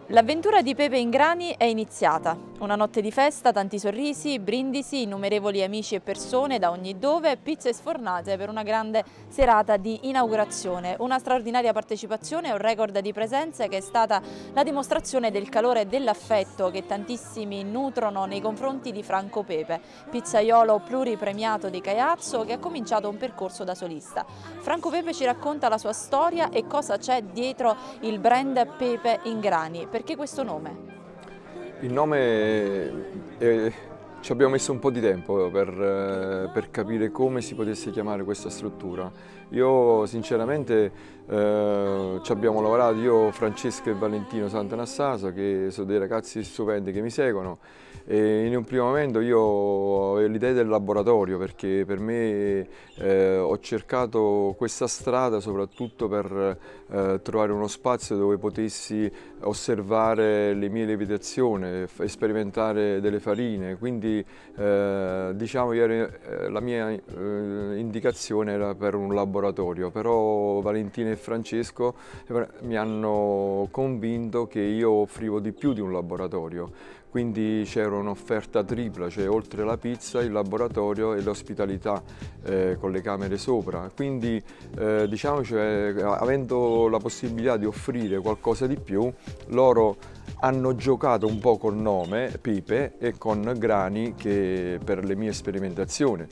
L'avventura di Pepe Ingrani è iniziata. Una notte di festa, tanti sorrisi, brindisi, innumerevoli amici e persone da ogni dove, pizze sfornate per una grande serata di inaugurazione. Una straordinaria partecipazione e un record di presenze che è stata la dimostrazione del calore e dell'affetto che tantissimi nutrono nei confronti di Franco Pepe, pizzaiolo pluripremiato di Caiazzo che ha cominciato un percorso da solista. Franco Pepe ci racconta la sua storia e cosa c'è dietro il brand Pepe Ingrani. Perché questo nome? Il nome ci abbiamo messo un po' di tempo per capire come si potesse chiamare questa struttura. Io sinceramente ci abbiamo lavorato, io, Francesco e Valentino Sant'Anastaso, che sono dei ragazzi stupendi che mi seguono, e in un primo momento io avevo l'idea del laboratorio perché per me ho cercato questa strada soprattutto per trovare uno spazio dove potessi osservare le mie lievitazioni, sperimentare delle farine, quindi diciamo la mia indicazione era per un laboratorio, però Valentina e Francesco mi hanno convinto che io offrivo di più di un laboratorio. Quindi c'era un'offerta tripla, cioè oltre la pizza, il laboratorio e l'ospitalità con le camere sopra. Quindi diciamo, cioè, avendo la possibilità di offrire qualcosa di più, loro hanno giocato un po' col nome Pepe e con Grani per le mie sperimentazioni.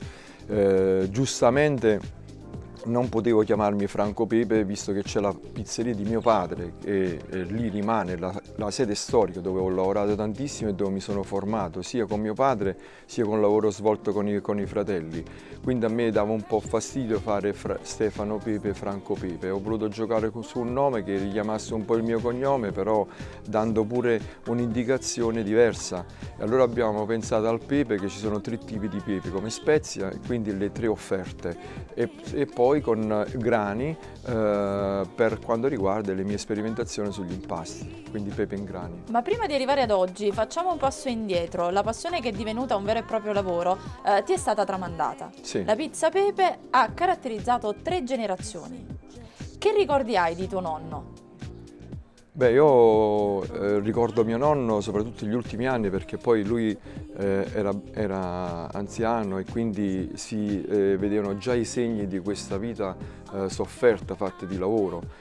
Giustamente non potevo chiamarmi Franco Pepe visto che c'è la pizzeria di mio padre e lì rimane la sede storica dove ho lavorato tantissimo e dove mi sono formato sia con mio padre sia con il lavoro svolto con i fratelli. Quindi a me dava un po' fastidio fare Stefano Pepe, Franco Pepe. Ho voluto giocare su un nome che richiamasse un po' il mio cognome, però dando pure un'indicazione diversa. E allora abbiamo pensato al pepe, che ci sono 3 tipi di pepe come spezia e quindi le 3 offerte. E poi con Grani per quanto riguarda le mie sperimentazioni sugli impasti, quindi Pepe Ingrani. Ma prima di arrivare ad oggi facciamo un passo indietro. La passione che è divenuta un vero e proprio lavoro ti è stata tramandata. Sì. La pizza Pepe ha caratterizzato 3 generazioni. Che ricordi hai di tuo nonno? Beh, io ricordo mio nonno soprattutto gli ultimi anni perché poi lui era anziano e quindi si vedevano già i segni di questa vita sofferta, fatta di lavoro.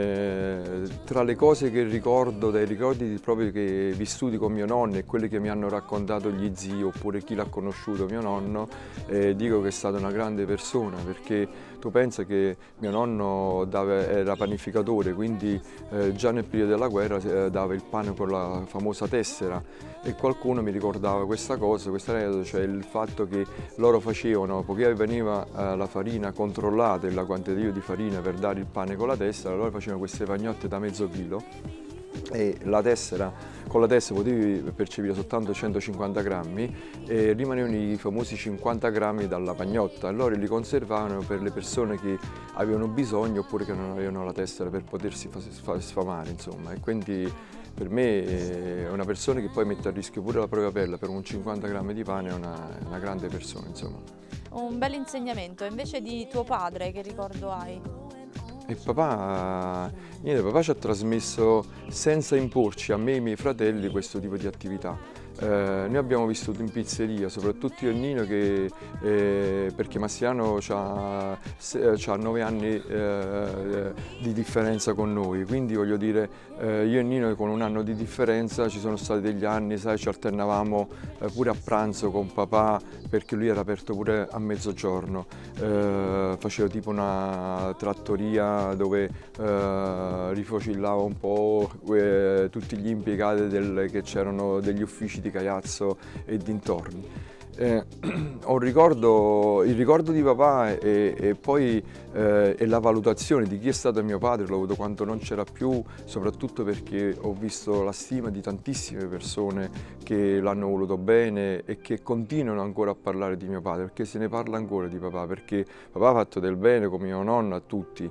Tra le cose che ricordo, dai ricordi proprio che vissuti con mio nonno e quelli che mi hanno raccontato gli zii oppure chi l'ha conosciuto mio nonno, dico che è stata una grande persona perché tu pensa che mio nonno era panificatore, quindi già nel periodo della guerra dava il pane con la famosa tessera e qualcuno mi ricordava questa cosa, questo aneddoto, cioè il fatto che loro facevano, poiché veniva la farina controllata, la quantità di farina per dare il pane con la tessera, allora facevano queste pagnotte da mezzo chilo e con la tessera potevi percepire soltanto 150 grammi e rimanevano i famosi 50 grammi dalla pagnotta, allora li conservavano per le persone che avevano bisogno oppure che non avevano la tessera per potersi sfamare, insomma. E quindi per me è una persona che poi mette a rischio pure la propria pelle per un 50 grammi di pane, è una grande persona, insomma. Un bel insegnamento. Invece di tuo padre, che ricordo hai? E papà ci ha trasmesso senza imporci a me e ai miei fratelli questo tipo di attività. Noi abbiamo vissuto in pizzeria, soprattutto io e Nino, perché Massiano ha 9 anni di differenza con noi, quindi voglio dire, io e Nino con un anno di differenza ci sono stati degli anni, sai, ci alternavamo pure a pranzo con papà, perché lui era aperto pure a mezzogiorno, faceva tipo una trattoria dove rifocillava un po' tutti gli impiegati che c'erano degli uffici di Caiazzo e dintorni. Ho il ricordo di papà e poi la valutazione di chi è stato mio padre, l'ho avuto quando non c'era più, soprattutto perché ho visto la stima di tantissime persone che l'hanno voluto bene e che continuano ancora a parlare di mio padre, perché se ne parla ancora di papà, perché papà ha fatto del bene come mio nonno a tutti,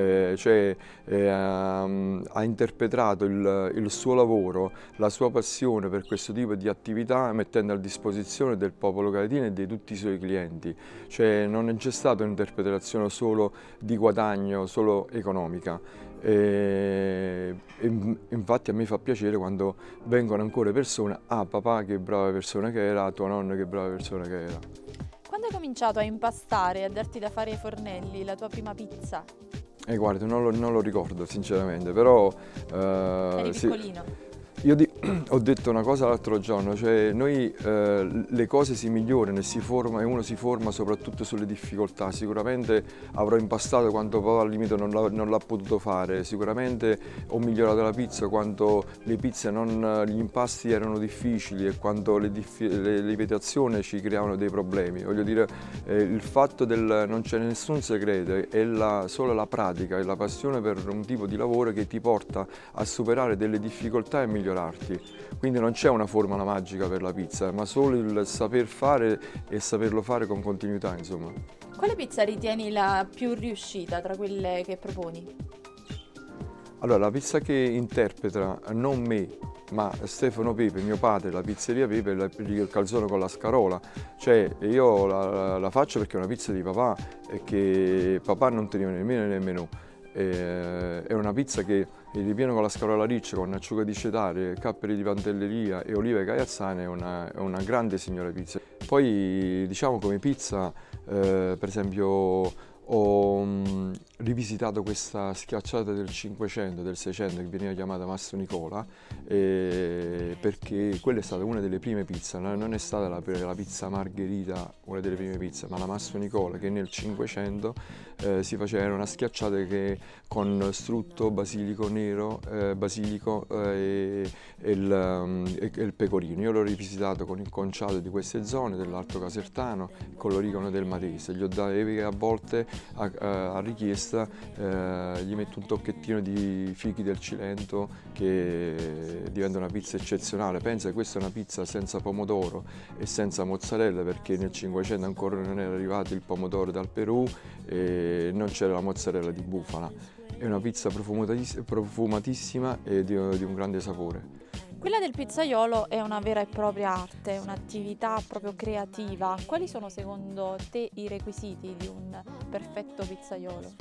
ha interpretato il suo lavoro, la sua passione per questo tipo di attività mettendo a disposizione del popolo calatino e di tutti i suoi clienti, cioè non c'è stata un'interpretazione solo di guadagno, solo economica. infatti a me fa piacere quando vengono ancora persone, ah papà che brava persona che era, tua nonna che brava persona che era. Quando hai cominciato a impastare e a darti da fare ai fornelli la tua prima pizza? E guarda, non lo ricordo sinceramente, però Eri sì. piccolino. Ho detto una cosa l'altro giorno, cioè noi le cose si migliorano e e uno si forma soprattutto sulle difficoltà. Sicuramente avrò impastato quanto poi al limite non l'ha potuto fare, sicuramente ho migliorato la pizza quando le pizze gli impasti erano difficili e quando le lievitazioni ci creavano dei problemi. Voglio dire, il fatto non c'è nessun segreto, è solo la pratica e la passione per un tipo di lavoro che ti porta a superare delle difficoltà e migliorarti. Quindi non c'è una formula magica per la pizza, ma solo il saper fare e saperlo fare con continuità, insomma. Quale pizza ritieni la più riuscita tra quelle che proponi? Allora, la pizza che interpreta non me, ma Stefano Pepe, mio padre, la pizzeria Pepe, il calzone con la scarola. Cioè, io la faccio perché è una pizza di papà e che papà non teneva nemmeno nel menù. È una pizza che è ripieno con la scarola riccia, con acciuga di cetare, capperi di pantelleria e olive caiazzane, è una grande signora pizza. Poi diciamo come pizza, per esempio, ho rivisitato questa schiacciata del 500, del 600 che veniva chiamata Mastro Nicola, perché quella è stata una delle prime pizze, non è stata la pizza margherita una delle prime pizze, ma la Mastro Nicola che nel 500 si faceva una schiacciata con strutto, basilico nero, basilico e il pecorino. Io l'ho rivisitato con il conciato di queste zone, dell'Alto Casertano, con l'origano del Matese. Gli ho dato a volte a richiesta, gli metto un tocchettino di fichi del Cilento che diventa una pizza eccezionale. Pensa che questa è una pizza senza pomodoro e senza mozzarella, perché nel 500 ancora non era arrivato il pomodoro dal Perù e non c'era la mozzarella di bufala. È una pizza profumatissima e di un grande sapore. Quella del pizzaiolo è una vera e propria arte, un'attività proprio creativa. Quali sono secondo te i requisiti di un perfetto pizzaiolo?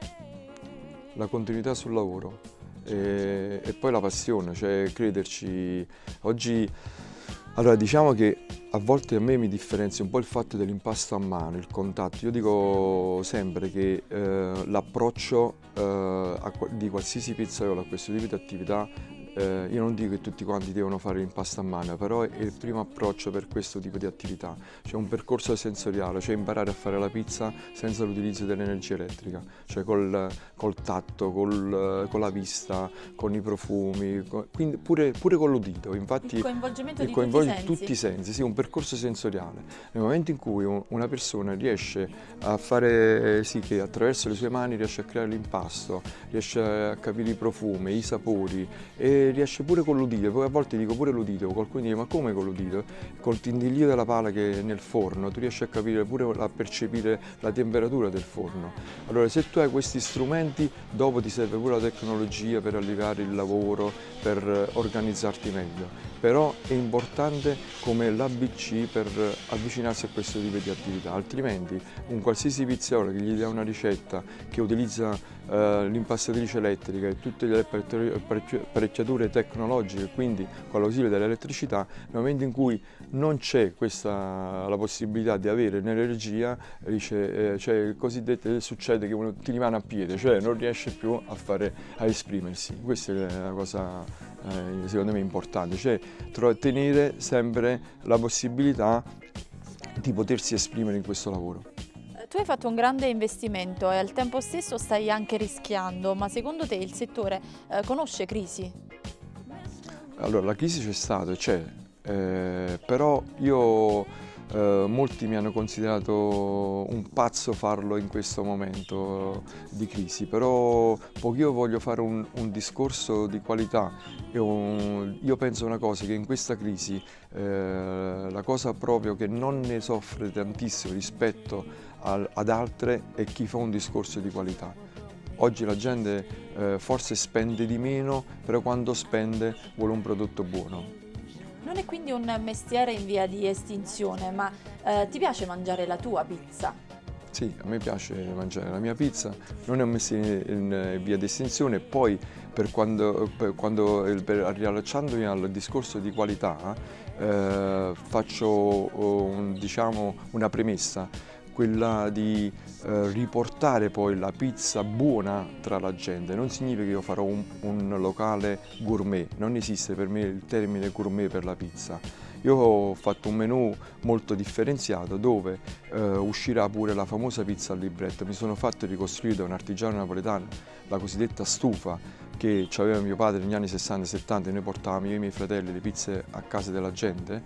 La continuità sul lavoro e poi la passione, cioè crederci. Oggi, allora diciamo che a volte a me mi differenzia un po' il fatto dell'impasto a mano, il contatto. Io dico sempre che l'approccio di qualsiasi pizzaiolo a questo tipo di attività, io non dico che tutti quanti devono fare l'impasto a mano, però è il primo approccio per questo tipo di attività. C'è un percorso sensoriale, cioè imparare a fare la pizza senza l'utilizzo dell'energia elettrica, cioè col tatto, con la vista, con i profumi, quindi pure con l'udito. Infatti, Il coinvolgimento di tutti i sensi, sì, un percorso sensoriale. Nel momento in cui una persona riesce a fare sì che attraverso le sue mani riesce a creare l'impasto, riesce a capire i profumi, i sapori e riesce pure con l'udito, poi a volte dico pure l'udito, qualcuno dice ma come con l'udito? Col tintiglio della pala che è nel forno tu riesci a capire pure, a percepire la temperatura del forno. Allora se tu hai questi strumenti, dopo ti serve pure la tecnologia per alleviare il lavoro, per organizzarti meglio. Però è importante come l'ABC per avvicinarsi a questo tipo di attività, altrimenti un qualsiasi pizzaiolo che gli dia una ricetta che utilizza l'impastatrice elettrica e tutte le apparecchiature tecnologiche, quindi con l'ausilio dell'elettricità, nel momento in cui non c'è la possibilità di avere l'energia, cioè il cosiddetto succede che uno ti rimane a piede, cioè non riesce più a esprimersi. Questa è la cosa secondo me importante, cioè tenere sempre la possibilità di potersi esprimere in questo lavoro. Tu hai fatto un grande investimento e al tempo stesso stai anche rischiando, ma secondo te il settore conosce crisi? Allora, la crisi c'è stata, c'è, però molti mi hanno considerato un pazzo farlo in questo momento di crisi, però poiché io voglio fare un discorso di qualità, io penso una cosa, che in questa crisi la cosa proprio che non ne soffre tantissimo rispetto ad altre è chi fa un discorso di qualità. Oggi la gente forse spende di meno, però quando spende vuole un prodotto buono. Non è quindi un mestiere in via di estinzione, ma ti piace mangiare la tua pizza? Sì, a me piace mangiare la mia pizza, non è un mestiere in via di estinzione. Poi riallacciandomi al discorso di qualità, faccio diciamo, una premessa, quella di riportare poi la pizza buona tra la gente. Non significa che io farò un locale gourmet, non esiste per me il termine gourmet per la pizza. Io ho fatto un menù molto differenziato dove uscirà pure la famosa pizza al libretto. Mi sono fatto ricostruire da un artigiano napoletano la cosiddetta stufa che aveva mio padre negli anni 60-70, e noi portavamo io e i miei fratelli le pizze a casa della gente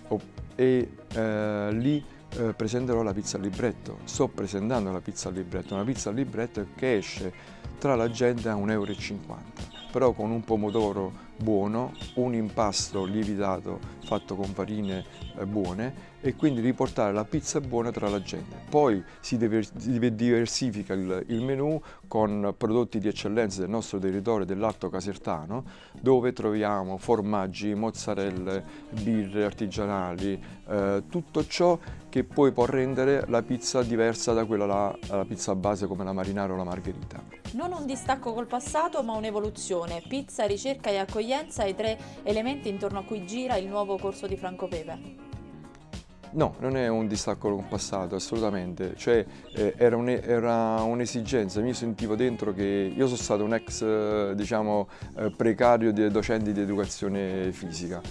lì presenterò la pizza al libretto. Sto presentando la pizza al libretto, una pizza al libretto che esce tra la gente a 1,50 €, però con un pomodoro buono, un impasto lievitato fatto con farine buone, e quindi riportare la pizza buona tra la gente. Poi si diversifica il menù con prodotti di eccellenza del nostro territorio, dell'Alto Casertano, dove troviamo formaggi, mozzarelle, birre artigianali, tutto ciò che poi può rendere la pizza diversa da quella la pizza base come la marinara o la margherita. Non un distacco col passato, ma un'evoluzione. Pizza, ricerca e accoglienza, i 3 elementi intorno a cui gira il nuovo corso di Franco Pepe. No, non è un distacco con il passato, assolutamente. Cioè, era un'esigenza. Mi sentivo dentro che io sono stato un ex, diciamo, precario di docenti di educazione fisica.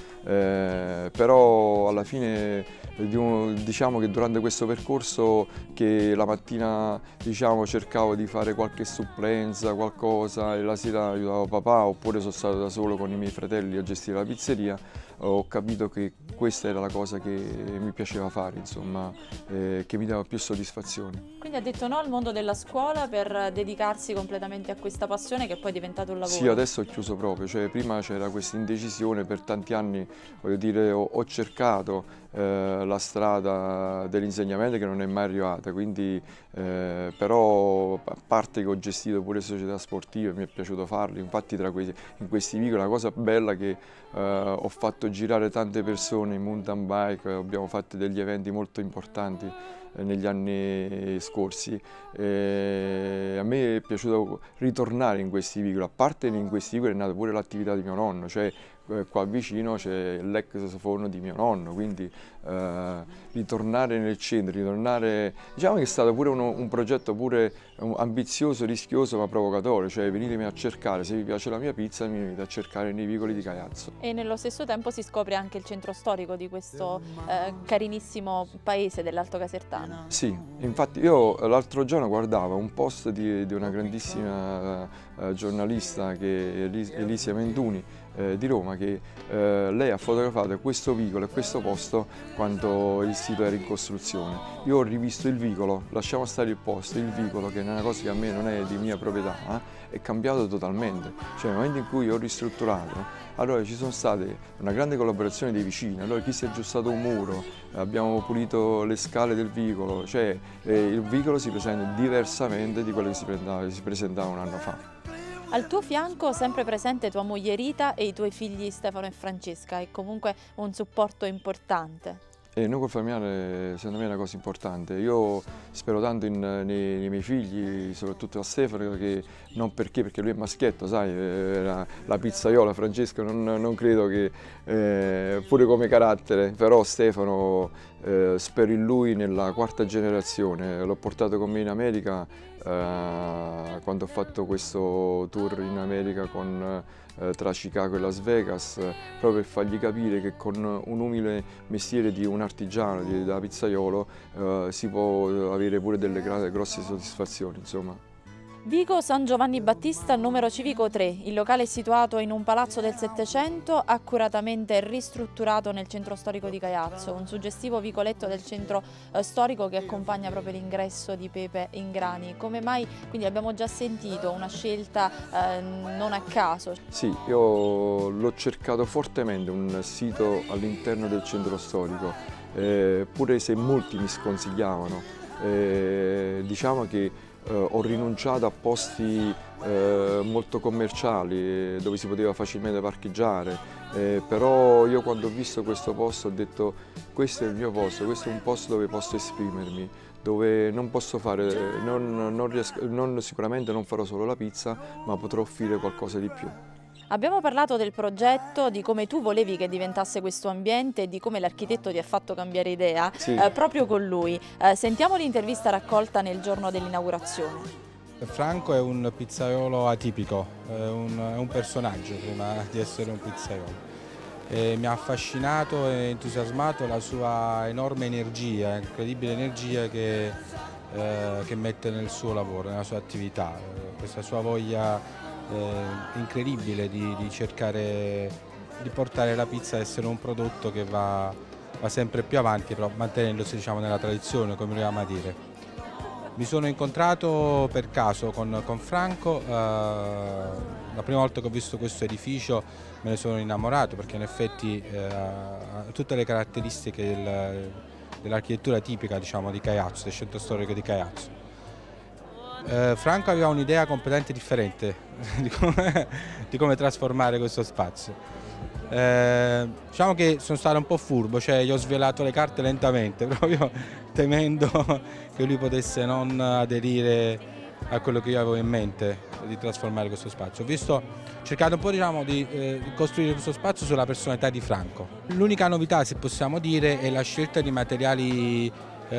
Però alla fine, diciamo che durante questo percorso, che la mattina, diciamo, cercavo di fare qualche supplenza, qualcosa, e la sera aiutavo papà, oppure sono stato da solo con i miei fratelli a gestire la pizzeria, ho capito che questa era la cosa che mi piaceva fare, insomma, che mi dava più soddisfazione. Quindi ha detto no al mondo della scuola per dedicarsi completamente a questa passione che poi è diventato un lavoro. Sì, adesso ho chiuso proprio, cioè prima c'era questa indecisione, per tanti anni, voglio dire, ho cercato la strada dell'insegnamento che non è mai arrivata, quindi però, a parte che ho gestito pure società sportive, mi è piaciuto farlo. Infatti in questi vicoli la cosa bella è che ho fatto girare tante persone in mountain bike, abbiamo fatto degli eventi molto importanti negli anni scorsi. A me è piaciuto ritornare in questi vicoli. A parte in questi vicoli è nata pure l'attività di mio nonno, cioè qua vicino c'è l'ex forno di mio nonno, quindi ritornare nel centro, diciamo che è stato pure un progetto pure ambizioso, rischioso ma provocatorio, cioè venitemi a cercare, se vi piace la mia pizza mi venite a cercare nei vicoli di Caiazzo. E nello stesso tempo si scopre anche il centro storico di questo carinissimo paese dell'Alto Casertano. Sì, infatti io l'altro giorno guardavo un post di una grandissima giornalista che è Elisia Mentuni di Roma, che lei ha fotografato questo vicolo e questo posto quando il sito era in costruzione. Io ho rivisto il vicolo, lasciamo stare il posto, il vicolo, che è una cosa che a me non è di mia proprietà, è cambiato totalmente. Cioè nel momento in cui ho ristrutturato, allora ci sono state una grande collaborazione dei vicini, allora chi si è aggiustato un muro, abbiamo pulito le scale del vicolo, cioè il vicolo si presenta diversamente di quello che si presentava un anno fa. Al tuo fianco sempre presente tua moglie Rita e i tuoi figli Stefano e Francesca, è comunque un supporto importante. E noi col familiare, secondo me, è una cosa importante. Io spero tanto nei miei figli, soprattutto a Stefano, che non perché lui è maschietto, sai, la pizzaiola, Francesca non credo che, pure come carattere, però Stefano spero in lui nella 4ª generazione. L'ho portato con me in America quando ho fatto questo tour in America tra Chicago e Las Vegas, proprio per fargli capire che con un umile mestiere di un artigiano, da pizzaiolo, si può avere pure delle grosse soddisfazioni, insomma. Vico San Giovanni Battista, numero civico 3. Il locale è situato in un palazzo del Settecento, accuratamente ristrutturato nel centro storico di Caiazzo. Un suggestivo vicoletto del centro storico che accompagna proprio l'ingresso di Pepe Ingrani. Come mai? Quindi abbiamo già sentito una scelta non a caso. Sì, io l'ho cercato fortemente un sito all'interno del centro storico, pure se molti mi sconsigliavano. Diciamo che ho rinunciato a posti molto commerciali dove si poteva facilmente parcheggiare, però io quando ho visto questo posto ho detto questo è il mio posto, questo è un posto dove posso esprimermi, dove non posso fare, sicuramente non farò solo la pizza, ma potrò offrire qualcosa di più. Abbiamo parlato del progetto, di come tu volevi che diventasse questo ambiente e di come l'architetto ti ha fatto cambiare idea, Sì. proprio con lui. Sentiamo l'intervista raccolta nel giorno dell'inaugurazione. Franco è un pizzaiolo atipico, è un personaggio prima di essere un pizzaiolo. Mi ha affascinato e entusiasmato la sua enorme energia, incredibile energia che mette nel suo lavoro, nella sua attività, questa sua voglia incredibile di cercare di portare la pizza a essere un prodotto che va sempre più avanti, però mantenendosi, diciamo, nella tradizione, come lui ama dire. Mi sono incontrato per caso con Franco, la prima volta che ho visto questo edificio me ne sono innamorato perché in effetti ha tutte le caratteristiche dell'architettura tipica, diciamo, di Caiazzo, del centro storico di Caiazzo. Franco aveva un'idea completamente differente di come trasformare questo spazio. Diciamo che sono stato un po' furbo, cioè gli ho svelato le carte lentamente, proprio temendo che lui potesse non aderire a quello che io avevo in mente di trasformare questo spazio. Ho cercato un po', diciamo, di costruire questo spazio sulla personalità di Franco. L'unica novità, se possiamo dire, è la scelta di materiali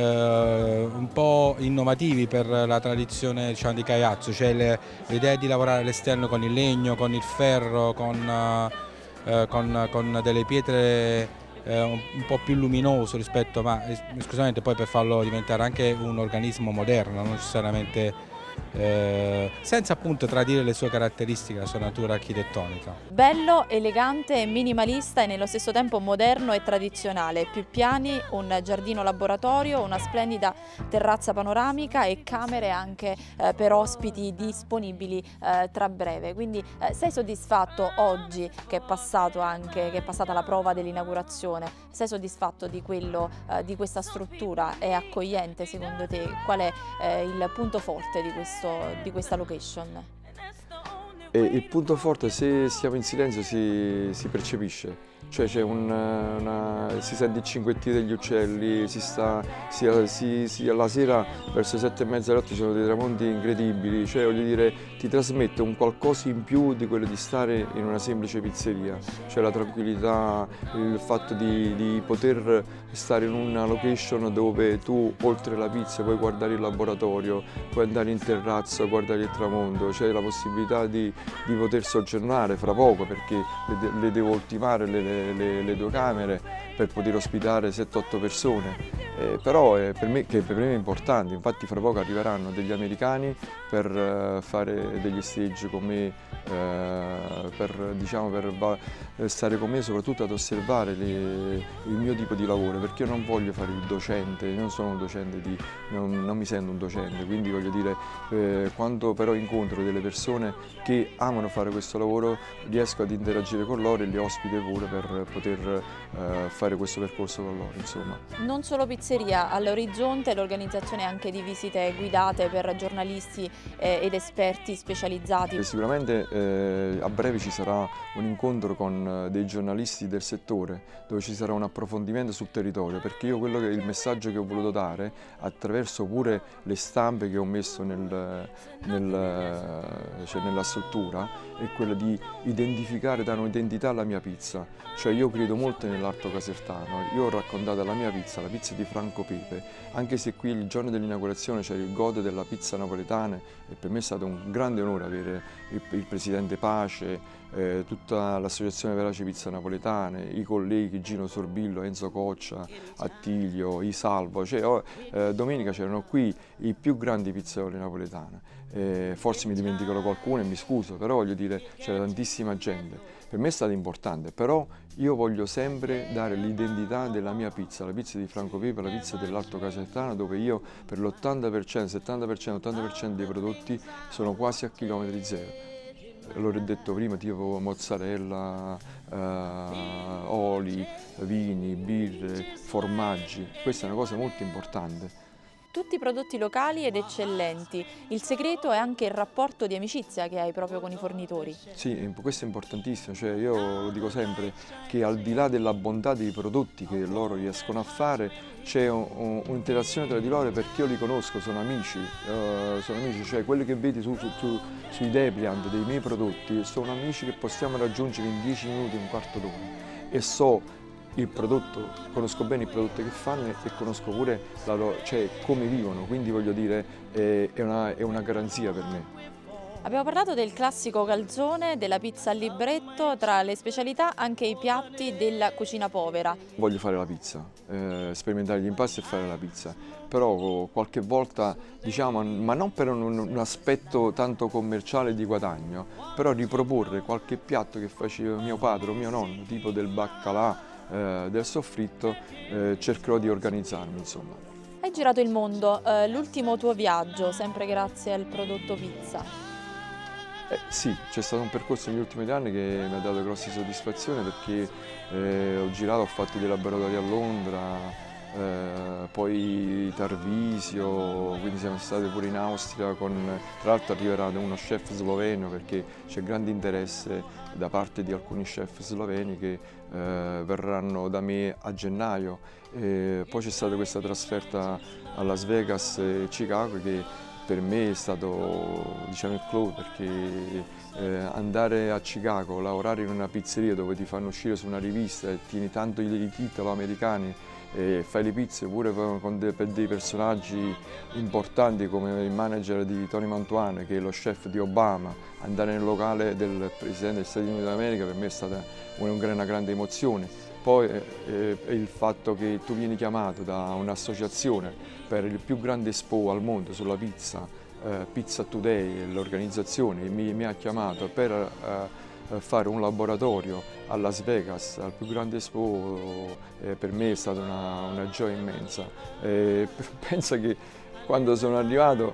un po' innovativi per la tradizione, diciamo, di Caiazzo, cioè l'idea di lavorare all'esterno con il legno, con il ferro, con delle pietre un po' più luminoso rispetto, ma esclusivamente poi per farlo diventare anche un organismo moderno, non necessariamente senza appunto tradire le sue caratteristiche, la sua natura architettonica. Bello, elegante e minimalista e nello stesso tempo moderno e tradizionale. Più piani, un giardino laboratorio, una splendida terrazza panoramica e camere anche per ospiti disponibili tra breve. Quindi sei soddisfatto oggi che è passata la prova dell'inaugurazione? Sei soddisfatto di di questa struttura? È accogliente secondo te? Qual è il punto forte di questa location? E il punto forte, se stiamo in silenzio, si percepisce, cioè si sente il cinguettio degli uccelli, alla sera verso le 7:30 alle 8 ci sono dei tramonti incredibili, cioè voglio dire, ti trasmette un qualcosa in più di quello di stare in una semplice pizzeria, cioè la tranquillità, il fatto di poter stare in una location dove tu oltre la pizza puoi guardare il laboratorio, puoi andare in terrazzo a guardare il tramonto, c'è la possibilità di poter soggiornare fra poco perché le devo ultimare le due camere per poter ospitare 7-8 persone, però per me è importante, infatti fra poco arriveranno degli americani per fare degli stage con me, per stare con me soprattutto ad osservare il mio tipo di lavoro, perché io non voglio fare il docente, non sono un docente, non mi sento un docente, quindi voglio dire, quando però incontro delle persone che amano fare questo lavoro riesco ad interagire con loro e li ospito pure per poter fare questo percorso con loro, insomma. Non solo pizzeria, all'orizzonte l'organizzazione anche di visite guidate per giornalisti ed esperti specializzati. Sicuramente a breve ci sarà un incontro con dei giornalisti del settore dove ci sarà un approfondimento sul territorio, perché io il messaggio che ho voluto dare attraverso pure le stampe che ho messo nella struttura è quella di identificare, dare un'identità alla mia pizza, cioè io credo molto nell'arto casertano, io ho raccontato la mia pizza, la pizza di Franco Pepe, anche se qui il giorno dell'inaugurazione c'era il gode della pizza napoletana e per me è stato un grande onore avere il presidente Pace, tutta l'associazione Verace Pizza Napoletane, i colleghi Gino Sorbillo, Enzo Coccia, Attilio, Isalvo, cioè, domenica c'erano qui i più grandi pizzaioli napoletani. Forse mi dimenticherò qualcuno e mi scuso, però voglio dire c'era tantissima gente. Per me è stato importante, però io voglio sempre dare l'identità della mia pizza, la pizza di Franco Pepe, la pizza dell'Alto Casertano, dove io per l'80%, 70%, 80% dei prodotti sono quasi a chilometri zero. L'ho detto prima, tipo mozzarella, oli, vini, birre, formaggi, questa è una cosa molto importante. tutti prodotti locali ed eccellenti. Il segreto è anche il rapporto di amicizia che hai proprio con i fornitori. Sì, questo è importantissimo, cioè io lo dico sempre che al di là della bontà dei prodotti che loro riescono a fare, c'è un'interazione tra di loro perché io li conosco, sono amici, cioè quelli che vedi sui depliant dei miei prodotti sono amici che possiamo raggiungere in 10 minuti, un quarto d'ora e so il prodotto, conosco bene i prodotti che fanno e conosco pure cioè, come vivono, quindi voglio dire è una garanzia per me. Abbiamo parlato del classico calzone, della pizza al libretto, tra le specialità anche i piatti della cucina povera. Voglio fare la pizza, sperimentare gli impasti e fare la pizza, però qualche volta, diciamo, ma non per un aspetto tanto commerciale di guadagno, però riproporre qualche piatto che faceva mio padre o mio nonno, tipo del baccalà, del soffritto, cercherò di organizzarmi, insomma. Hai girato il mondo, l'ultimo tuo viaggio, sempre grazie al prodotto pizza. Sì, c'è stato un percorso negli ultimi 2 anni che mi ha dato grosse soddisfazioni perché ho girato, ho fatto dei laboratori a Londra, poi Tarvisio, quindi siamo stati pure in Austria, tra l'altro arriverà uno chef sloveno perché c'è grande interesse da parte di alcuni chef sloveni che verranno da me a gennaio. Poi c'è stata questa trasferta a Las Vegas e Chicago che per me è stato, diciamo, il clou perché andare a Chicago, lavorare in una pizzeria dove ti fanno uscire su una rivista e tieni tanto i titoli americani e fai le pizze pure per dei personaggi importanti come il manager di Tony Mantuano che è lo chef di Obama, andare nel locale del Presidente degli Stati Uniti d'America per me è stata una grande emozione. Poi il fatto che tu vieni chiamato da un'associazione per il più grande expo al mondo sulla pizza, Pizza Today, l'organizzazione mi ha chiamato per fare un laboratorio a Las Vegas, al più grande expo, per me è stata una gioia immensa. Pensa che quando sono arrivato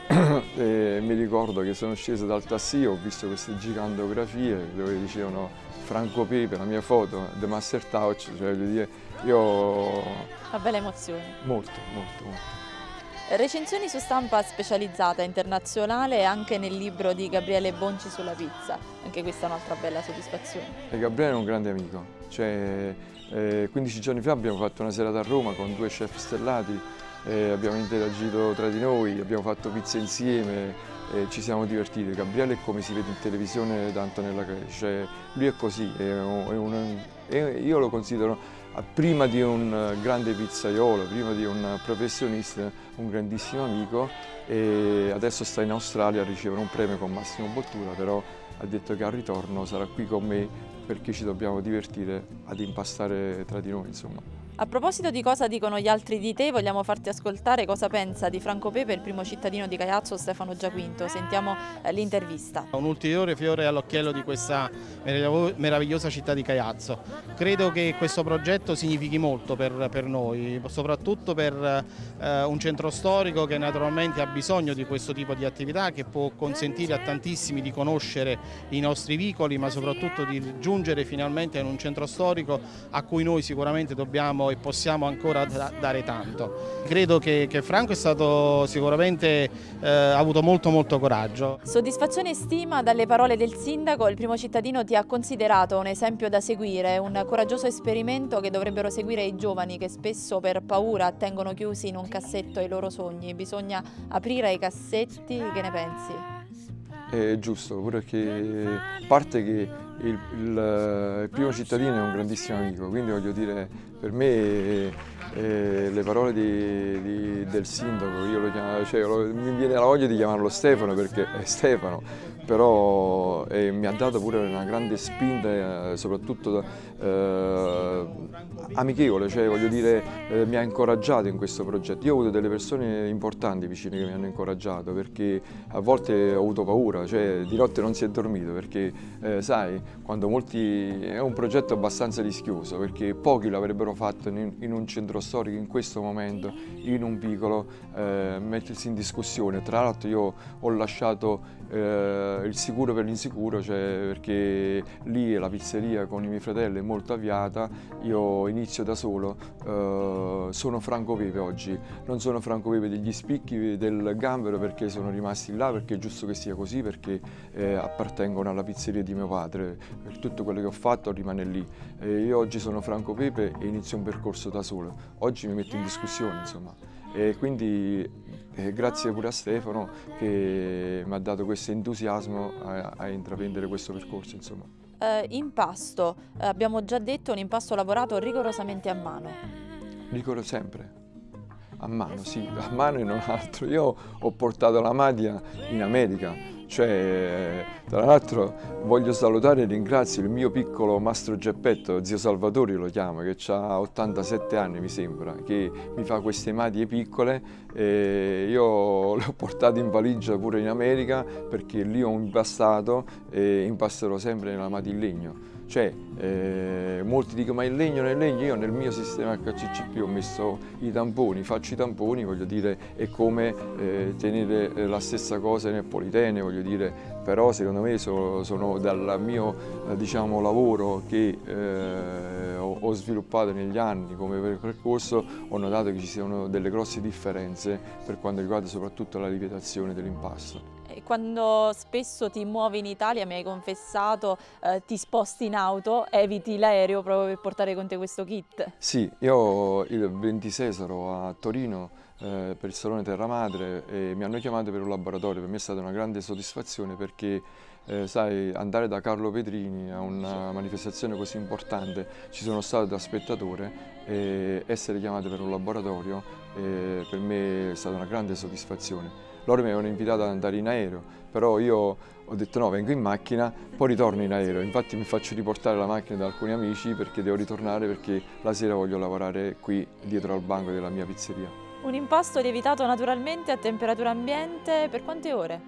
mi ricordo che sono sceso dal taxi, ho visto queste gigantografie dove dicevano Franco Pepe, la mia foto, The Master Touch, cioè io... Una bella emozione. Molto, molto, molto. Recensioni su stampa specializzata internazionale e anche nel libro di Gabriele Bonci sulla pizza, anche questa è un'altra bella soddisfazione. E Gabriele è un grande amico, cioè 15 giorni fa abbiamo fatto una serata a Roma con 2 chef stellati, abbiamo interagito tra di noi, abbiamo fatto pizza insieme, ci siamo divertiti. Gabriele è come si vede in televisione tanto nella cioè lui è così, io lo considero prima di un grande pizzaiolo, prima di un professionista, un grandissimo amico e adesso sta in Australia a ricevere un premio con Massimo Bottura, però ha detto che al ritorno sarà qui con me perché ci dobbiamo divertire ad impastare tra di noi, insomma. A proposito di cosa dicono gli altri di te, vogliamo farti ascoltare cosa pensa di Franco Pepe il primo cittadino di Caiazzo, Stefano Giaquinto. Sentiamo l'intervista. Un ulteriore fiore all'occhiello di questa meravigliosa città di Caiazzo. Credo che questo progetto significhi molto per noi, soprattutto per un centro storico che naturalmente ha bisogno di questo tipo di attività che può consentire a tantissimi di conoscere i nostri vicoli, ma soprattutto di giungere finalmente in un centro storico a cui noi sicuramente dobbiamo e possiamo ancora dare tanto. Credo che Franco è stato sicuramente ha avuto molto coraggio. Soddisfazione e stima dalle parole del sindaco, il primo cittadino ti ha considerato un esempio da seguire, un coraggioso esperimento che dovrebbero seguire i giovani che spesso per paura tengono chiusi in un cassetto i loro sogni. Bisogna aprire i cassetti, che ne pensi? È giusto, pure che a parte che il primo cittadino è un grandissimo amico, quindi voglio dire, per me le parole del sindaco, io lo chiamo, cioè, mi viene la voglia di chiamarlo Stefano perché è Stefano, però mi ha dato pure una grande spinta, soprattutto amichevole, cioè voglio dire mi ha incoraggiato in questo progetto. Io ho avuto delle persone importanti vicine che mi hanno incoraggiato perché a volte ho avuto paura, cioè di notte non si è dormito perché sai, quando molti è un progetto abbastanza rischioso perché pochi l'avrebbero fatto in un centro storico in questo momento, in un vicolo, mettersi in discussione. Tra l'altro io ho lasciato il sicuro per l'insicuro, cioè, perché lì la pizzeria con i miei fratelli è molto avviata, io inizio da solo, sono Franco Pepe oggi, non sono Franco Pepe degli spicchi del gambero perché sono rimasti là, perché è giusto che sia così, perché appartengono alla pizzeria di mio padre, per tutto quello che ho fatto rimane lì. Io oggi sono Franco Pepe e inizio un percorso da solo, oggi mi metto in discussione, insomma. E quindi grazie pure a Stefano che mi ha dato questo entusiasmo a intraprendere questo percorso, insomma. Impasto, abbiamo già detto, un impasto lavorato rigorosamente a mano. Sempre. A mano, sì, a mano e non altro. Io ho portato la Madia in America, cioè, tra l'altro voglio salutare e ringrazio il mio piccolo mastro Geppetto, zio Salvatore lo chiamo, che ha 87 anni mi sembra, che mi fa queste madie piccole e io le ho portate in valigia pure in America perché lì ho impastato e impasterò sempre nella madia in legno. Cioè, molti dicono ma il legno nel legno, io nel mio sistema HCCP ho messo i tamponi, faccio i tamponi, voglio dire, è come tenere la stessa cosa nel politene, voglio dire, però secondo me sono dal mio diciamo, lavoro che ho sviluppato negli anni come percorso, ho notato che ci siano delle grosse differenze per quanto riguarda soprattutto la lievitazione dell'impasto. Quando spesso ti muovi in Italia, mi hai confessato, ti sposti in auto, eviti l'aereo proprio per portare con te questo kit? Sì, io il 26 sarò a Torino per il Salone Terra Madre e mi hanno chiamato per un laboratorio. Per me è stata una grande soddisfazione perché sai, andare da Carlo Petrini a una manifestazione così importante, ci sono stato da spettatore e essere chiamato per un laboratorio per me è stata una grande soddisfazione. Loro mi avevano invitato ad andare in aereo, però io ho detto no, vengo in macchina, poi ritorno in aereo. Infatti mi faccio riportare la macchina da alcuni amici perché devo ritornare perché la sera voglio lavorare qui dietro al banco della mia pizzeria. Un impasto lievitato naturalmente a temperatura ambiente per quante ore?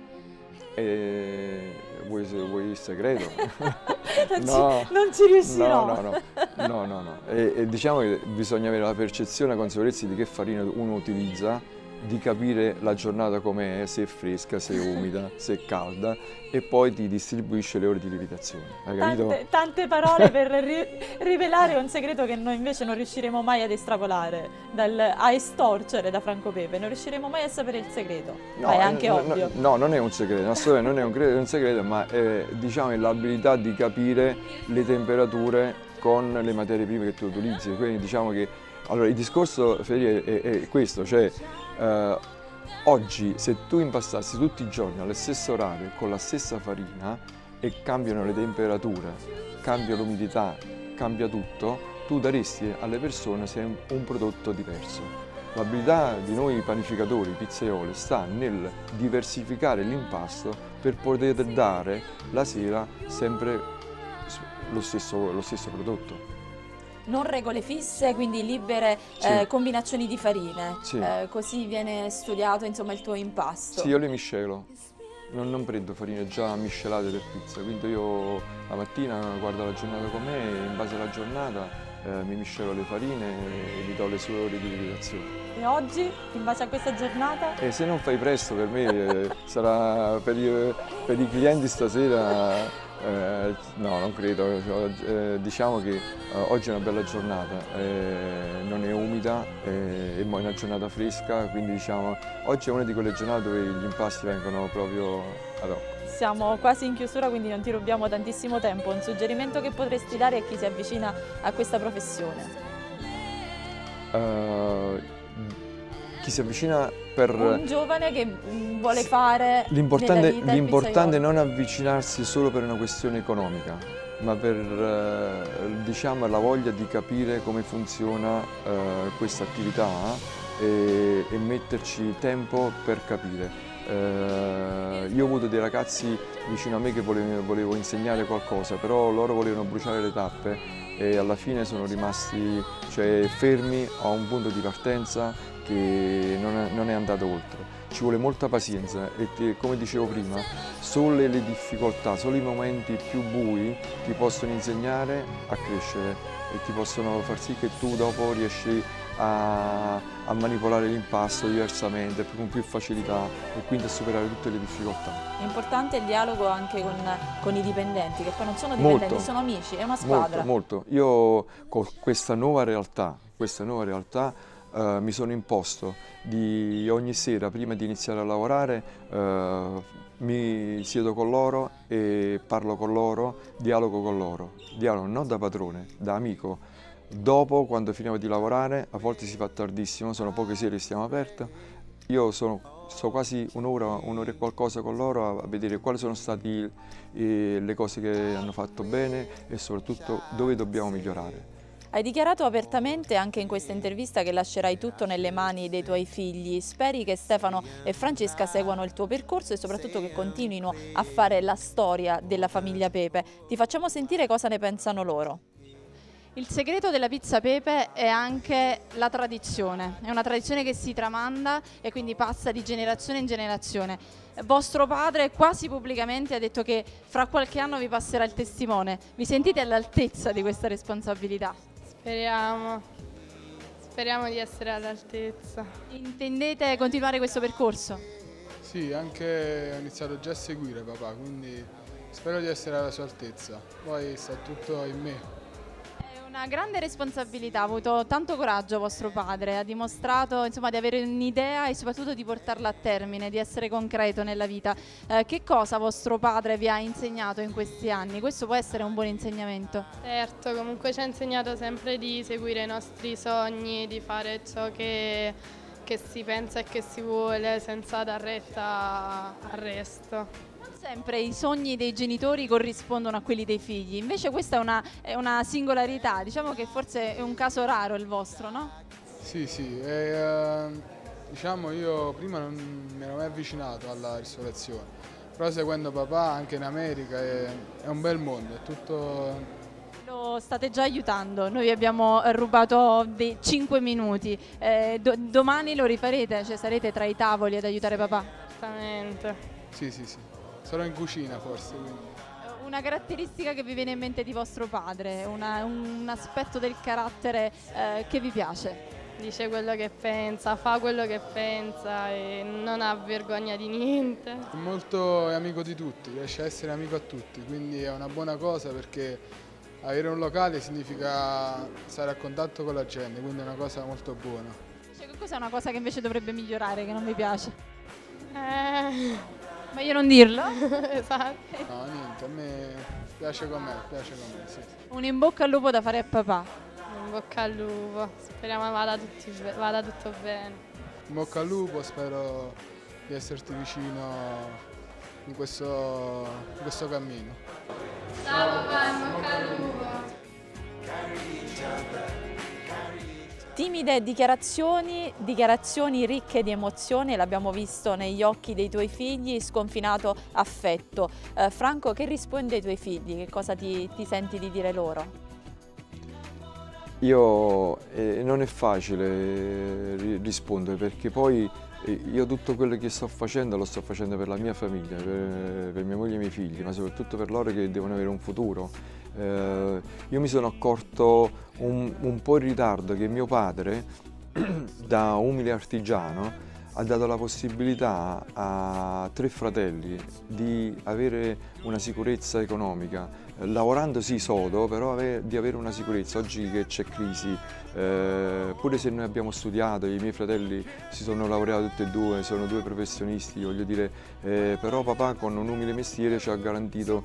Vuoi il segreto? Non ci riuscirò. No. E diciamo che bisogna avere la percezione e la consapevolezza di che farina uno utilizza, di capire la giornata com'è, se è fresca, se è umida, se è calda e poi ti distribuisce le ore di lievitazione. Hai capito? Tante parole per rivelare un segreto che noi invece non riusciremo mai ad estrapolare, a estorcere da Franco Pepe, non riusciremo mai a sapere il segreto. No, ma è anche ovvio. No, non è un segreto, assolutamente non è un segreto, ma diciamo è l'abilità di capire le temperature con le materie prime che tu utilizzi. Quindi diciamo che allora, il discorso Federico è questo, cioè oggi se tu impastassi tutti i giorni alle stesse orarie con la stessa farina e cambiano le temperature, cambia l'umidità, cambia tutto, tu daresti alle persone sempre un prodotto diverso. L'abilità di noi panificatori, pizzaioli, sta nel diversificare l'impasto per poter dare la sera sempre lo stesso prodotto. Non regole fisse, quindi libere combinazioni di farine, Sì. Così viene studiato insomma il tuo impasto. Sì, io le miscelo, non prendo farine già miscelate per pizza, quindi io la mattina guardo la giornata com'è e in base alla giornata mi miscelo le farine e gli do le sue ore di lievitazione. E oggi, in base a questa giornata? E se non fai presto per me sarà per i clienti stasera. No, non credo, diciamo che oggi è una bella giornata, non è umida, è una giornata fresca, quindi diciamo oggi è una di quelle giornate dove gli impasti vengono proprio ad hoc. Siamo quasi in chiusura, quindi non ti rubiamo tantissimo tempo. Un suggerimento che potresti dare a chi si avvicina a questa professione? Chi si avvicina per un giovane che vuole fare l'importante è non avvicinarsi solo per una questione economica, ma per diciamo, la voglia di capire come funziona questa attività e metterci tempo per capire. Io ho avuto dei ragazzi vicino a me che volevo insegnare qualcosa, però loro volevano bruciare le tappe e alla fine sono rimasti fermi a un punto di partenza che non è andato oltre. Ci vuole molta pazienza e come dicevo prima, solo le difficoltà, solo i momenti più bui ti possono insegnare a crescere e ti possono far sì che tu dopo riesci a manipolare l'impasto diversamente, con più facilità e quindi a superare tutte le difficoltà. È importante il dialogo anche con i dipendenti, che poi non sono dipendenti, Molto, sono amici, è una squadra. molto. Io con questa nuova realtà mi sono imposto di ogni sera, prima di iniziare a lavorare, mi siedo con loro e parlo con loro, dialogo con loro, dialogo non da padrone, da amico. Dopo, quando finiamo di lavorare, a volte si fa tardissimo, sono poche sere che stiamo aperti, io sto quasi un'ora e qualcosa con loro a vedere quali sono state le cose che hanno fatto bene e soprattutto dove dobbiamo migliorare. Hai dichiarato apertamente anche in questa intervista che lascerai tutto nelle mani dei tuoi figli. Speri che Stefano e Francesca seguano il tuo percorso e soprattutto che continuino a fare la storia della famiglia Pepe. Ti facciamo sentire cosa ne pensano loro. Il segreto della pizza Pepe è anche la tradizione, è una tradizione che si tramanda e quindi passa di generazione in generazione. Vostro padre quasi pubblicamente ha detto che fra qualche anno vi passerà il testimone. Vi sentite all'altezza di questa responsabilità? Speriamo di essere all'altezza. Intendete continuare questo percorso? Sì, anche ho iniziato già a seguire papà, quindi spero di essere alla sua altezza. Poi sta tutto in me. Una grande responsabilità, ha avuto tanto coraggio vostro padre, ha dimostrato insomma, di avere un'idea e soprattutto di portarla a termine, di essere concreto nella vita. Che cosa vostro padre vi ha insegnato in questi anni? Questo può essere un buon insegnamento. Certo, comunque ci ha insegnato sempre di seguire i nostri sogni, di fare ciò che si pensa e che si vuole senza dar retta al resto. Sempre i sogni dei genitori corrispondono a quelli dei figli, invece questa è una singolarità, diciamo che forse è un caso raro il vostro, no? Sì, diciamo io prima non mi ero mai avvicinato alla ristorazione, però seguendo papà anche in America è un bel mondo, è tutto... Lo state già aiutando, noi vi abbiamo rubato dei 5 minuti, domani lo rifarete, cioè sarete tra i tavoli ad aiutare papà? Esattamente. Sì. Sarò in cucina forse. Quindi. Una caratteristica che vi viene in mente di vostro padre, un aspetto del carattere che vi piace? Dice quello che pensa, fa quello che pensa e non ha vergogna di niente. È amico di tutti, riesce a essere amico a tutti, quindi è una buona cosa perché avere un locale significa stare a contatto con la gente, quindi è una cosa molto buona. Cioè, cos'è una cosa che invece dovrebbe migliorare, che non vi piace? Meglio non dirlo? Esatto. No, niente, a me piace com'è, sì. Un in bocca al lupo da fare a papà. In bocca al lupo, speriamo vada tutto bene. In bocca al lupo, spero di esserti vicino in questo cammino. Ciao papà, in bocca al lupo. Timide dichiarazioni ricche di emozioni, l'abbiamo visto negli occhi dei tuoi figli, sconfinato affetto. Franco, che rispondi ai tuoi figli? Che cosa ti senti di dire loro? Non è facile rispondere perché poi io tutto quello che sto facendo lo sto facendo per la mia famiglia, per mia moglie e i miei figli, ma soprattutto per loro che devono avere un futuro. Io mi sono accorto un po' in ritardo che mio padre, da umile artigiano, ha dato la possibilità a 3 fratelli di avere una sicurezza economica, lavorando sì sodo, però di avere una sicurezza. Oggi che c'è crisi, pure se noi abbiamo studiato, i miei fratelli si sono laureati tutti e due, sono 2 professionisti, voglio dire, però papà con un umile mestiere ci ha garantito,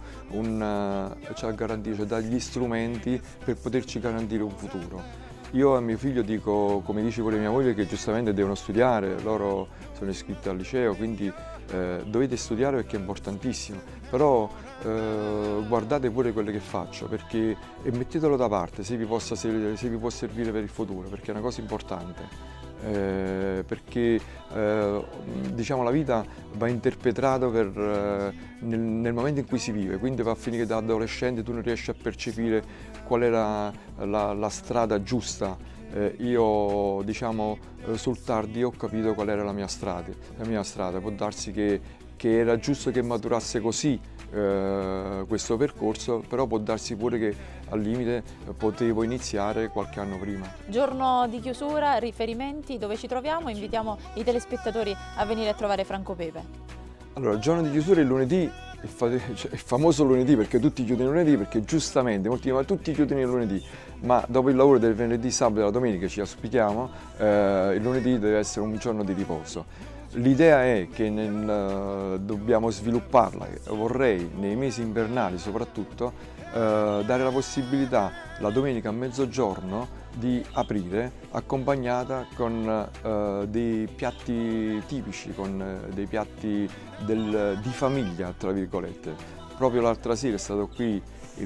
cioè, dagli strumenti per poterci garantire un futuro. Io a mio figlio dico, come dice pure mia moglie, che giustamente devono studiare, loro sono iscritti al liceo, quindi dovete studiare perché è importantissimo, però guardate pure quello che faccio e mettetelo da parte se vi può servire per il futuro, perché è una cosa importante. Perché diciamo la vita va interpretato nel momento in cui si vive, quindi va a finire che da adolescente tu non riesci a percepire qual è la strada giusta io diciamo sul tardi ho capito qual era la mia strada. Può darsi che era giusto che maturasse così questo percorso, però può darsi pure che al limite potevo iniziare qualche anno prima. Giorno di chiusura, riferimenti, dove ci troviamo? Invitiamo i telespettatori a venire a trovare Franco Pepe. Allora, il giorno di chiusura è il lunedì, è famoso lunedì perché tutti chiudono il lunedì, perché giustamente molti dicono tutti chiudono il lunedì, ma dopo il lavoro del venerdì, sabato e la domenica ci auspichiamo, il lunedì deve essere un giorno di riposo. L'idea è che dobbiamo svilupparla, vorrei nei mesi invernali soprattutto dare la possibilità la domenica a mezzogiorno di aprire accompagnata con dei piatti tipici, con dei piatti di famiglia tra virgolette. Proprio l'altra sera è stato qui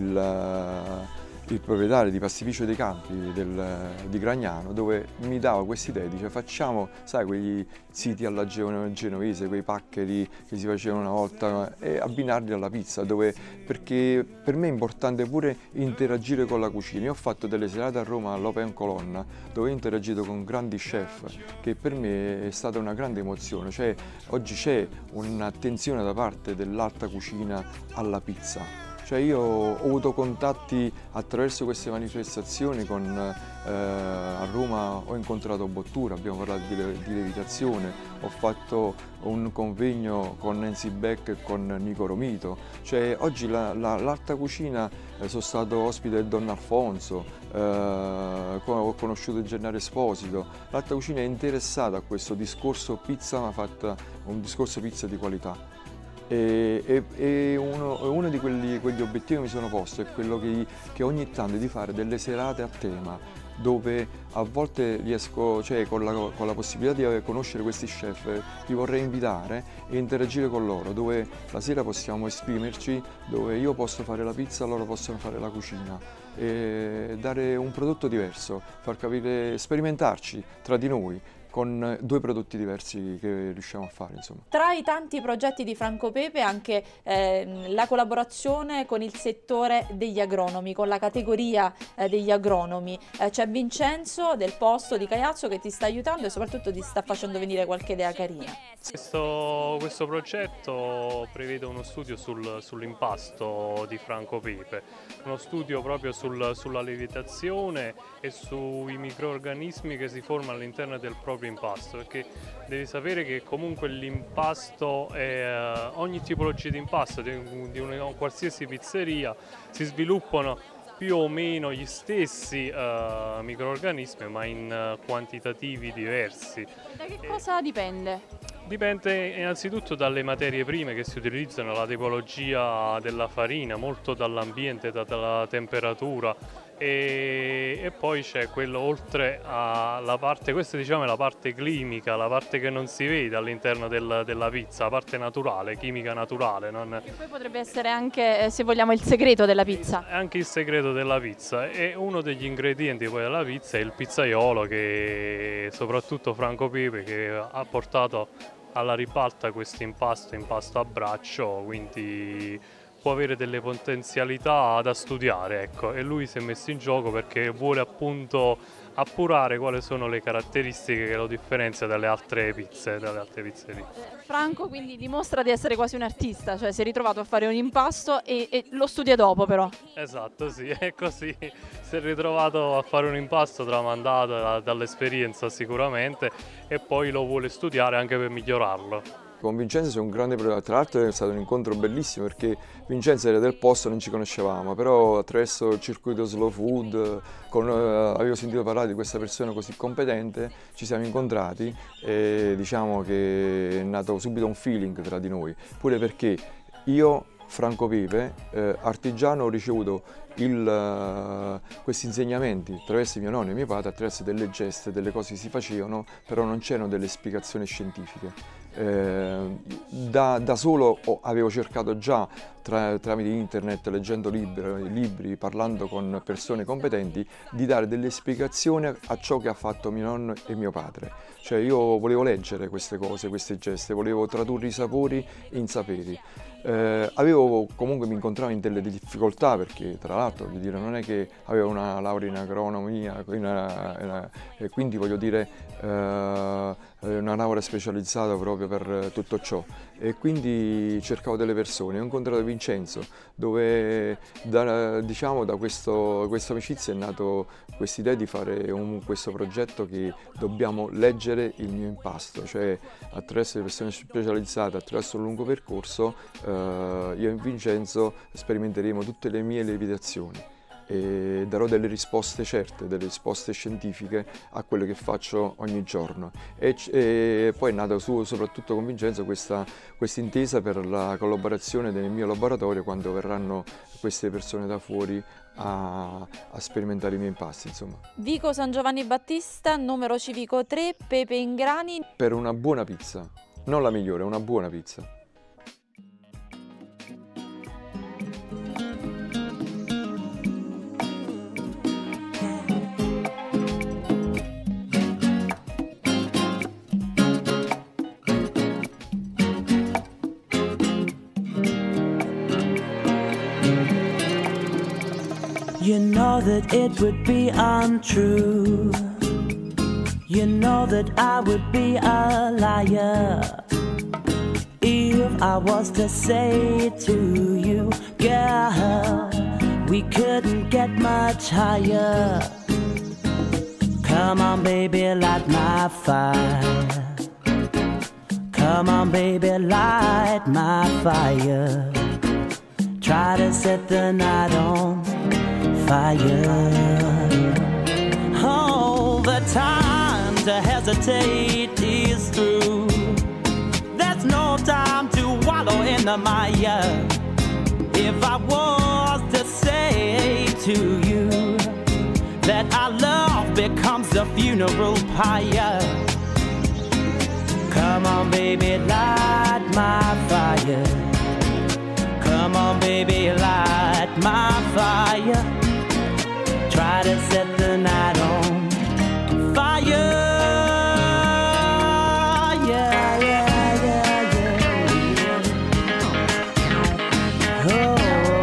il proprietario di Pastificio dei Campi di Gragnano, dove mi dava questa idea, dice facciamo, sai, quegli siti alla genovese, quei paccheri che si facevano una volta e abbinarli alla pizza, perché per me è importante pure interagire con la cucina. Io ho fatto delle serate a Roma all'Open Colonna dove ho interagito con grandi chef, che per me è stata una grande emozione, cioè oggi c'è un'attenzione da parte dell'alta cucina alla pizza. Cioè io ho avuto contatti attraverso queste manifestazioni a Roma ho incontrato Bottura, abbiamo parlato di levitazione, ho fatto un convegno con Nancy Beck e con Nico Romito. Cioè oggi l'alta cucina, sono stato ospite del Don Alfonso, ho conosciuto Gennaro Esposito, l'alta cucina è interessata a questo discorso pizza, ma fatta un discorso pizza di qualità. E uno di quegli obiettivi che mi sono posto è quello che ogni tanto di fare delle serate a tema, dove a volte riesco, cioè con la possibilità di conoscere questi chef, li vorrei invitare e interagire con loro, dove la sera possiamo esprimerci, dove io posso fare la pizza, loro possono fare la cucina, e dare un prodotto diverso, far capire, sperimentarci tra di noi con due prodotti diversi che riusciamo a fare, insomma. Tra i tanti progetti di Franco Pepe anche la collaborazione con il settore degli agronomi, con la categoria degli agronomi. C'è Vincenzo del posto di Caiazzo che ti sta aiutando e soprattutto ti sta facendo venire qualche idea carina. Questo progetto prevede uno studio sull'impasto di Franco Pepe, uno studio proprio sulla lievitazione e sui microrganismi che si formano all'interno del proprio impasto, perché devi sapere che comunque l'impasto, ogni tipologia di impasto di una qualsiasi pizzeria si sviluppano più o meno gli stessi microrganismi, ma in quantitativi diversi. Da che cosa dipende? Dipende innanzitutto dalle materie prime che si utilizzano, la tipologia della farina, molto dall'ambiente, dalla temperatura e poi c'è quello oltre alla parte, questa diciamo è la parte climica, la parte che non si vede all'interno della pizza, la parte naturale, chimica naturale. Che poi potrebbe essere anche, se vogliamo, il segreto della pizza. Anche il segreto della pizza, e uno degli ingredienti poi della pizza è il pizzaiolo, che soprattutto Franco Pepe, che ha portato alla ribalta questo impasto a braccio, quindi può avere delle potenzialità da studiare, ecco, e lui si è messo in gioco perché vuole appunto appurare quali sono le caratteristiche che lo differenziano dalle altre pizze, dalle altre pizzerie. Franco quindi dimostra di essere quasi un artista, cioè si è ritrovato a fare un impasto e lo studia dopo però. Esatto, sì, è così, si è ritrovato a fare un impasto tramandato dall'esperienza sicuramente e poi lo vuole studiare anche per migliorarlo. Con Vincenzo c'è un grande problema, tra l'altro è stato un incontro bellissimo perché Vincenzo era del posto, non ci conoscevamo, però attraverso il circuito Slow Food avevo sentito parlare di questa persona così competente, ci siamo incontrati e diciamo che è nato subito un feeling tra di noi, pure perché io, Franco Pepe, artigiano, ho ricevuto questi insegnamenti attraverso mio nonno e mio padre, attraverso delle geste, delle cose che si facevano, però non c'erano delle spiegazioni scientifiche. Da solo avevo cercato già tramite internet, leggendo libri, parlando con persone competenti, di dare delle spiegazioni a ciò che ha fatto mio nonno e mio padre. Cioè io volevo leggere queste cose, queste geste, volevo tradurre i sapori in saperi. Comunque mi incontravo in delle difficoltà perché tra l'altro, voglio dire, non è che aveva una laurea in agronomia, e quindi voglio dire una laurea specializzata proprio per tutto ciò, e quindi cercavo delle persone. Ho incontrato Vincenzo, dove da questa amicizia è nato questa idea di fare questo progetto che dobbiamo leggere il mio impasto, cioè attraverso le persone specializzate, attraverso un lungo percorso, io e Vincenzo sperimenteremo tutte le mie lievitazioni e darò delle risposte certe, delle risposte scientifiche a quello che faccio ogni giorno. E poi è nata soprattutto con Vincenzo questa intesa per la collaborazione nel mio laboratorio, quando verranno queste persone da fuori a sperimentare i miei impasti, insomma. Vico San Giovanni Battista, numero civico 3, pepe in grani. Per una buona pizza, non la migliore, una buona pizza. You know that it would be untrue. You know that I would be a liar if I was to say to you, girl, we couldn't get much higher. Come on, baby, light my fire. Come on, baby, light my fire. Try to set the night on fire. Oh, the time to hesitate is through. There's no time to wallow in the mire. If I was to say to you that our love becomes a funeral pyre, come on, baby, light my fire. Come on, baby, light my fire. Try to set the night on fire. Yeah, yeah, yeah, yeah. Oh,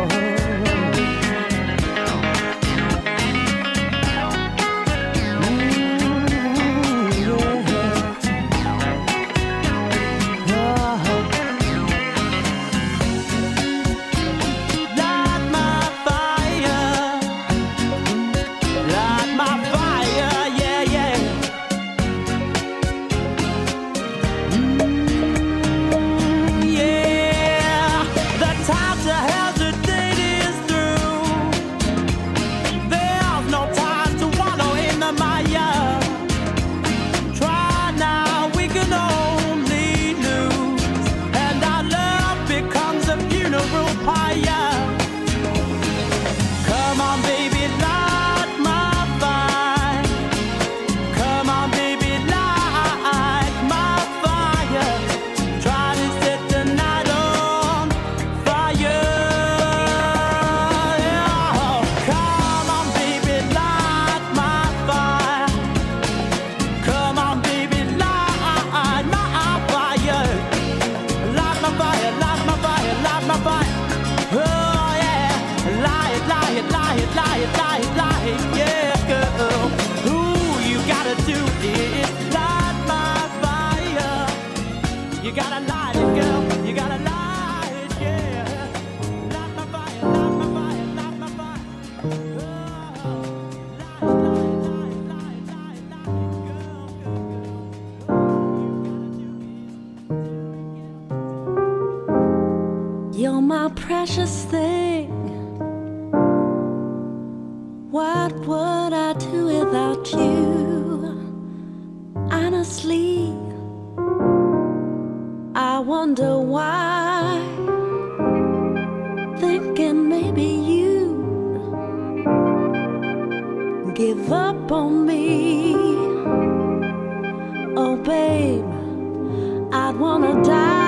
you're my precious thing. What would I do without you? Honestly, I wonder why. Thinking maybe you give up on me. Oh babe, I'd wanna die.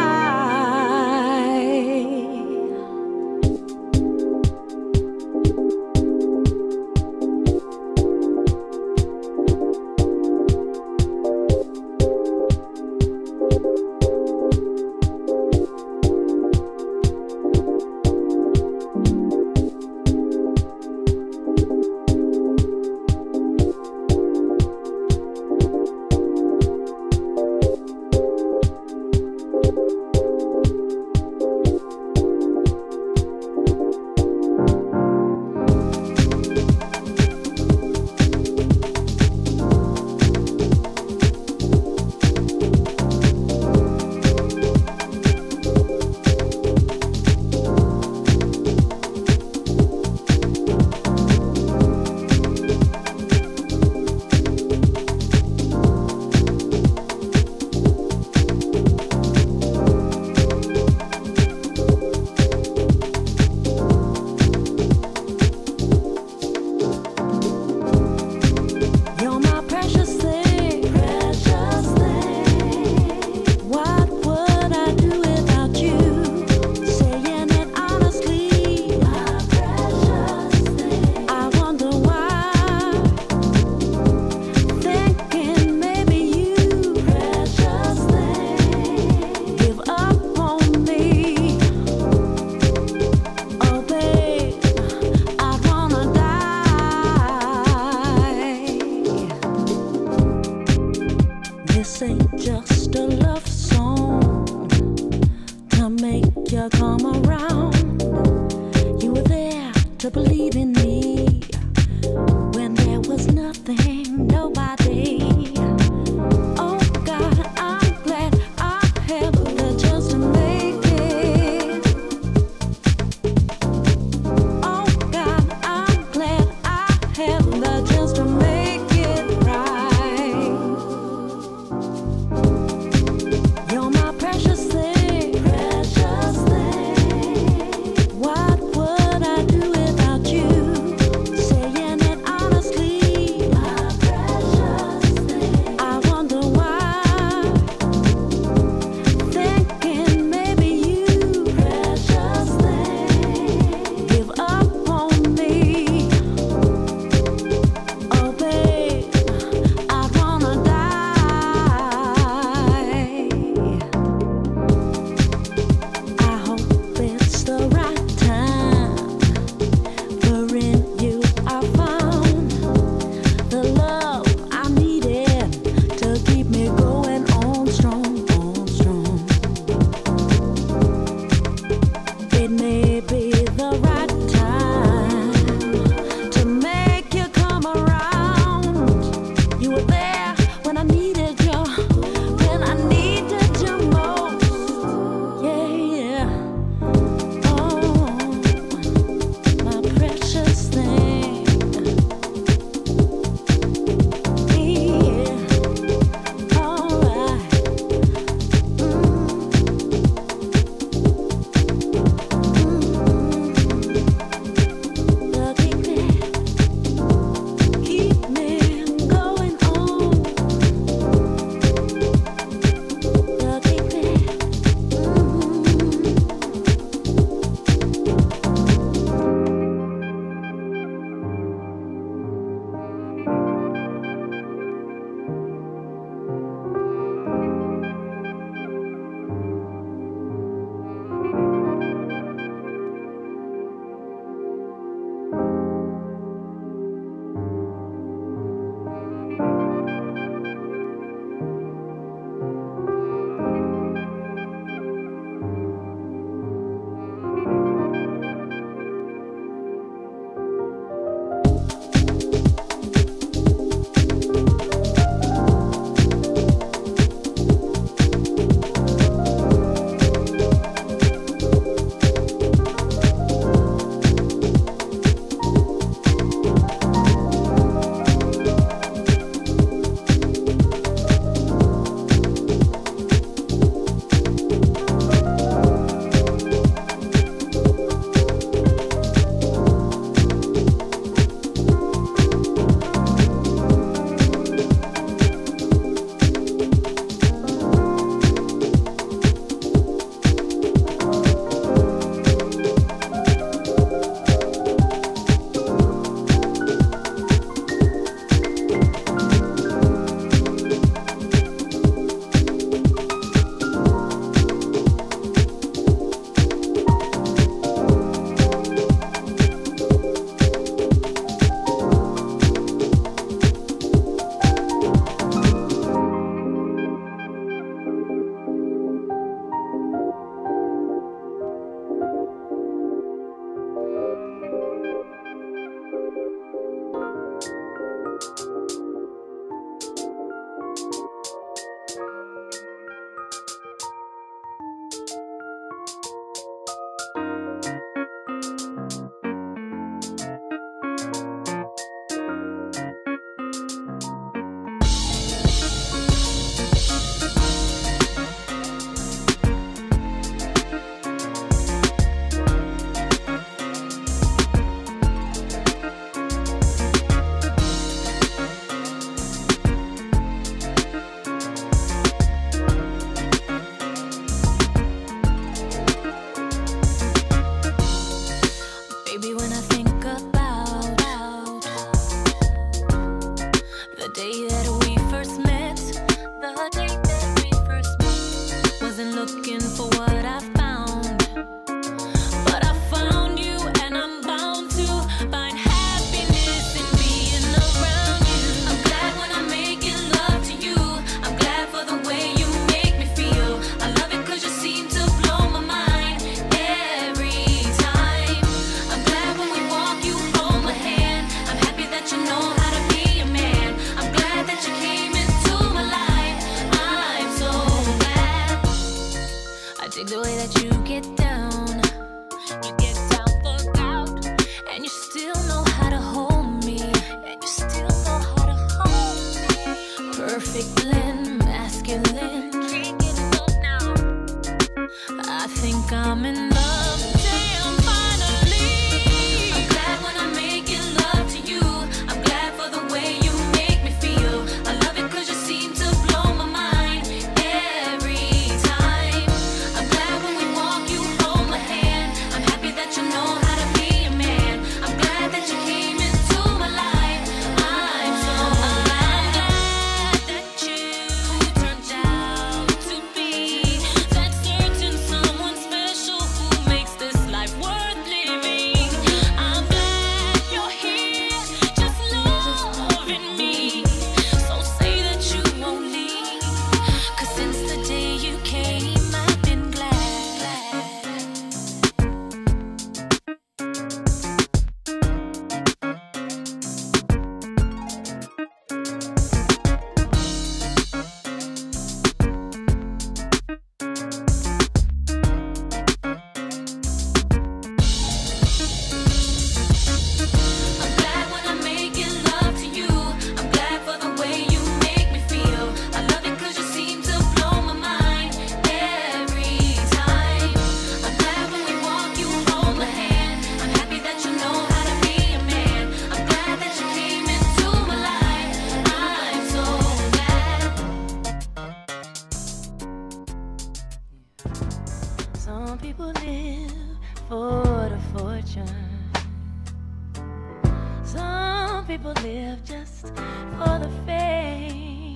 people live just for the fame.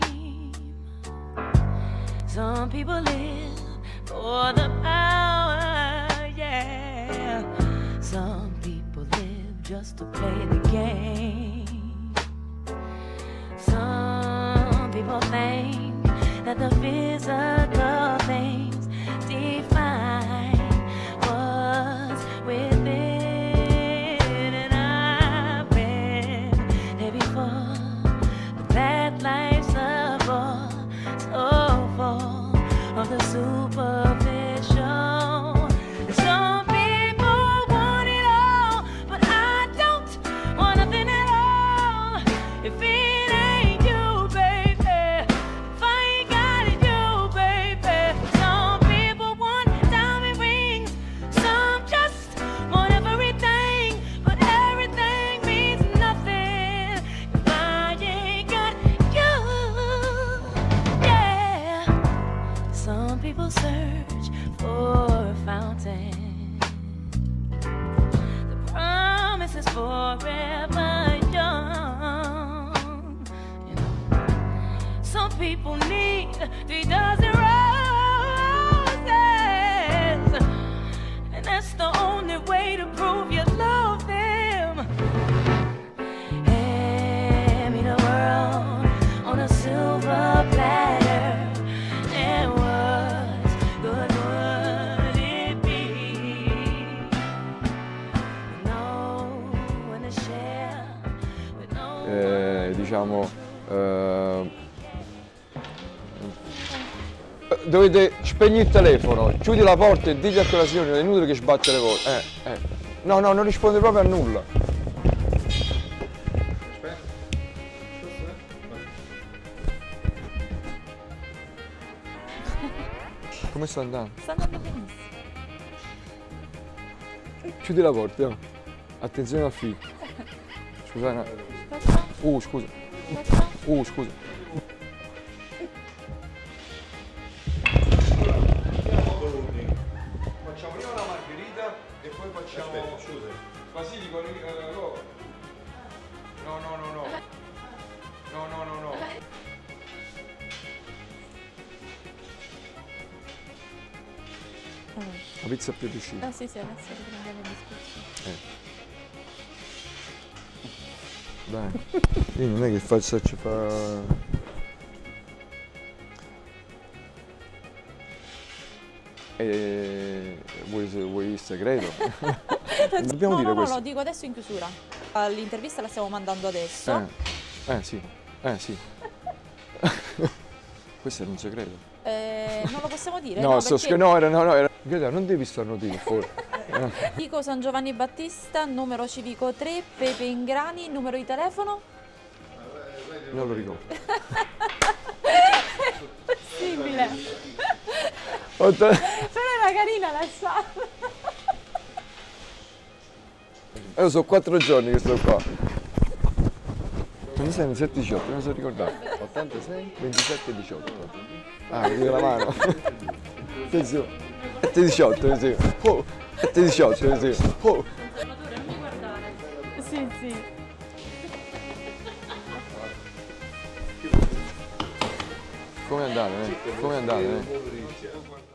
Some people live for the power, yeah. Some people live just to play the game. Some people think that the physical things define what's within. And I've been there before, but that life's a bore, so full of the superficial. And some people want it all, but I don't want nothing at all. If it ain't you, baby, if I ain't got it, you, baby. Some people want diamond rings, some just want everything, but everything means nothing if I ain't got you. Yeah. Some people search for a fountain. The promise is forever young. You know, some people need 3 dozen roses, and that's the only way to prove you love them. Hand me the world on a silver platter, and what good would it be? No one to share with no Diciamo, dovete spegnere il telefono, chiudi la porta e digli a quella signora, è inutile che sbatte le cose. No, no, non risponde proprio a nulla. Come sta andando? Sta andando benissimo. Chiudi la porta, no? Attenzione al figlio. Scusa, no. Scusa. Scusa. Facciamo prima la margherita e poi facciamo... Aspetta, scusa. Basilico, no. No. No. La pizza più riuscita. Sì, adesso riprendiamo il discorso. Dai, io non è che faccio vuoi il segreto? Dobbiamo dire questo. No, lo dico adesso in chiusura. L'intervista la stiamo mandando adesso. Sì. Questo era un segreto. Non lo possiamo dire? No, perché... era. Non devi starnutire fuori. Dico San Giovanni Battista, numero civico 3, Pepe Ingrani, numero di telefono? Non lo ricordo. Possibile. Però era carina la chat. Io sono 4 giorni che sto qua. 26, 7, 18, non so ricordare. 86, 27, 18. Ah, mi dico la mano. Attenzione. 7, 18, sì. 7, 18, sì. Sì. Come andate?